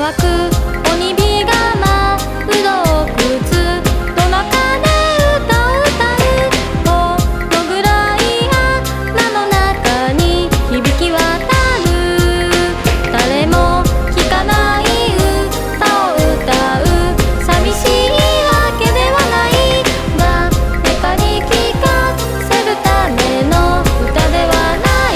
わく鬼火が舞う洞窟の中で歌を歌う。このぐらい穴の中に響き渡る。誰も聞かない歌を歌う。寂しいわけではないが、誰かに聞かせるための歌ではない。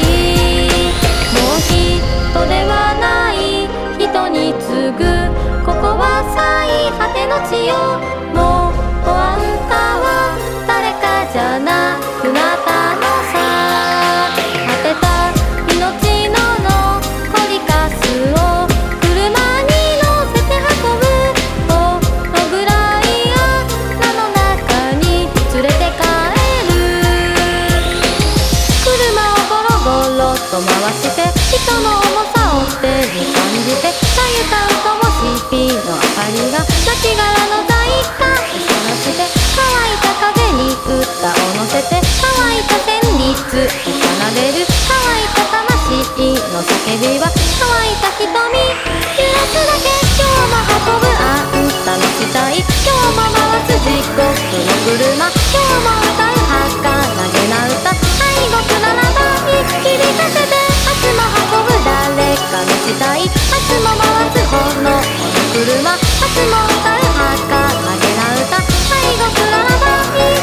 もう人ではない人に次ぐ、ここは最果ての地よ。もうあんたは誰かじゃなくなったのさ。果てた命の残りかすを車に乗せて運ぶ。このぐらい穴の中に連れて帰る。車をゴロゴロと回して人の重さを手に感じて、さゆたうともし火の明かりが亡きの在家を照らして、乾いた風に歌を乗せて、乾いた旋律を奏でる。乾いた魂の叫びは乾いた瞳揺らすだけ。今日も運ぶあんたの死体、今日も回す時刻の車、今日も歌う儚げな歌。愛国ならば響かせて、明日も運ぶ誰かの死体、明日も回す炎の車、明日も歌う儚げな歌。愛国ならば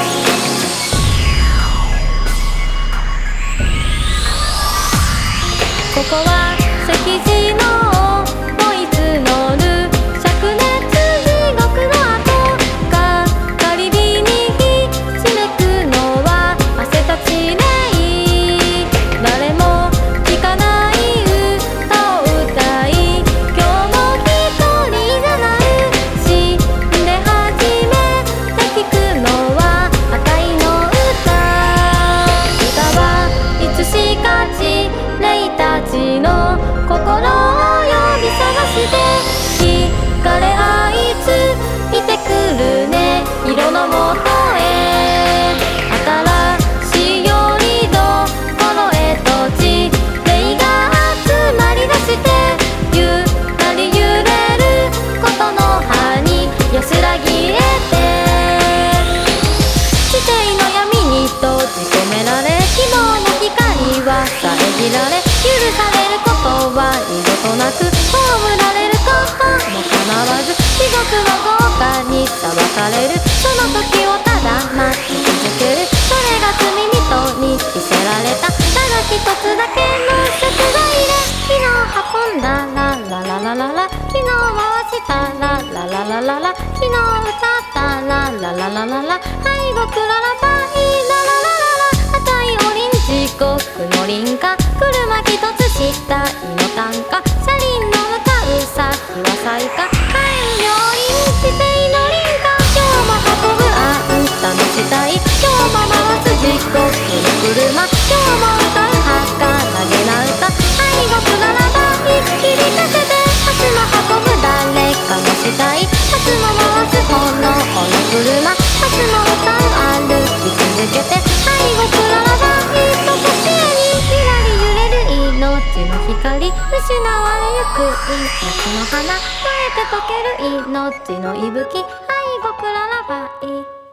ここは石地の燃い募る灼熱地獄の跡。がかり火にひしめくのは汗たちねい。誰も聞かない歌を歌い、今日も一人じゃない。死んで初めて聞くのは赤いの歌。歌はいつしか地霊たちの心を呼び覚まして、光あいついてくるね色のもとへ。新しいよりどころへと地霊が集まりだして、ゆらり揺れることの葉に安らぎ得て、地底の闇に閉じ込められ、希望の光は遮られ、許されることは二度となく、葬られることも構わず、地獄の豪華に裁かれる。その時をただ待ち続ける。それが罪人に着せられた。だが一つだけの切害で、昨日運んだララララララ、昨日回したララララララ、昨日歌ったララララララ、愛国ララバイラララララ。赤いオレンジ国の輪歌、車一つしたいの単価、車輪の向かう先は最下。開業因地底の輪歌、今日も運ぶあんたの死体、今日も回す時刻の車、今日も歌う儚げな歌。愛国ならば響かせて、明日も運ぶ誰かの死体、明日も回す炎の車、明日も歌う歩き続けて。愛国ならば一とこしえにひらり揺れる命の光、失われゆく命の花、燃えて溶ける命の息吹。愛国ならば